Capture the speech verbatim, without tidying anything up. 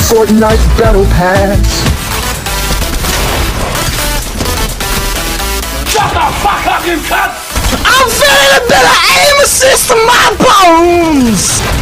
Fortnite Battle Pass. Shut the fuck up, you cunt! I'm feeling a bit of aim assist in my bones!